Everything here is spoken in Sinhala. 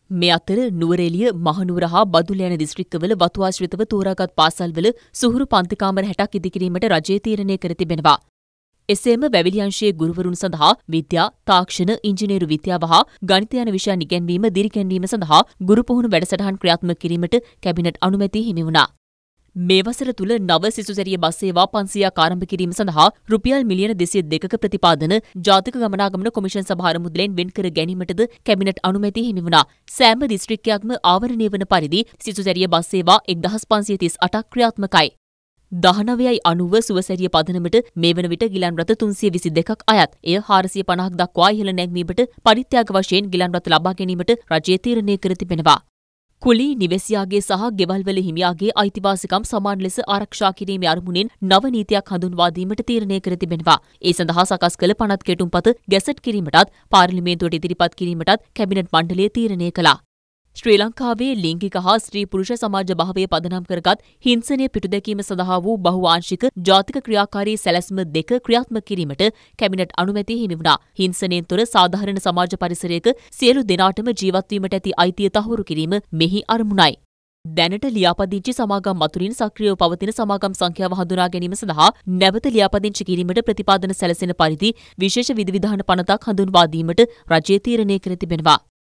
මේ අතර නුවරඑළිය මහනුවර හා බදුල්ල යන දිස්ත්‍රික්කවල වතු ආශ්‍රිතව තෝරාගත් පාසල්වල සුහුරු පන්ති කාමර 60ක් ඉදිකිරීමට රජය තීරණය කර තිබෙනවා. එසේම වැවිලි අංශයේ ගුරුවරුන් සඳහා විද්‍යා, තාක්ෂණ, ඉංජිනේරු විද්‍යාව හා ගණිත යන විෂයන් ඉගැන්වීම දිරිගැන්වීම සඳහා ගුරු පුහුණු වැඩසටහන් ක්‍රියාත්මක කිරීමට කැබිනට් අනුමැතිය හිමි වුණා. මේ වසර තුල නව සිසුසැරිය බස් සේවා 500ක් ආරම්භ කිරීම සඳහා රුපියල් මිලියන 202ක ප්‍රතිපාදන ජාතික ගමනාගමන කොමිෂන් සභාර මුදලෙන් වෙන් කර ගැනීමටද කැබිනට් අනුමැතිය හිමි වුණා. සෑම දිස්ත්‍රික්කයක්ම ආවරණය වන පරිදි සිසුසැරිය බස් සේවා 1538ක් ක්‍රියාත්මකයි. 19.90 සුවසැරිය පදනමට මේ වන විට ගිලන් රථ 322ක් අයත්. එය 450ක් දක්වා ඉහළ නැංවීමට පරිත්‍යාග වශයෙන් ගිලන් රථ ලබා ගැනීමට රජය තීරණය කර තිබෙනවා. කුලී නිවැසියාගේ සහ ගෙවල්වල හිමියාගේ අයිතිවාසිකම් සමාන ලෙස ආරක්ෂා කිරීමේ අරමුණින් නව නීතියක් හඳුන්වා දීමට තීරණය කර තිබෙනවා. ඒ සඳහා සකස් කළ පනත් කෙටුම්පත ගැසට් කිරීමටත් පාර්ලිමේන්තුවට ඉදිරිපත් කිරීමටත් කැබිනට් මණ්ඩලය තීරණය කළා. ශ්‍රී ලංකාවේ ලිංගික හා ස්ත්‍රී පුරුෂ සමාජ භාවය පදනම් කරගත් හිංසනය පිටුදැකීම සඳහා වූ බහුවාංශික ජාතික ක්‍රියාකාරී සැලැස්ම 2 ක්‍රියාත්මක කිරීමට කැබිනට් අනුමැතිය හිමි වුණා. හිංසනයෙන් තොර සාධාරණ සමාජ පරිසරයක සියලු දෙනාටම ජීවත් වීමට ඇති අයිතිය තහවුරු කිරීම මෙහි අරමුණයි. දැනට ලියාපදිංචි සමාගම් මතුරින් සක්‍රියව පවතින සමාගම් සංඛ්‍යාව හඳුනා ගැනීම සඳහා නැවත ලියාපදිංචි කිරීමට ප්‍රතිපාදන සැලසෙන පරිදි විශේෂ විධිවිධාන පනතක් හඳුන්වා දීමට රජය තීරණය කර තිබෙනවා.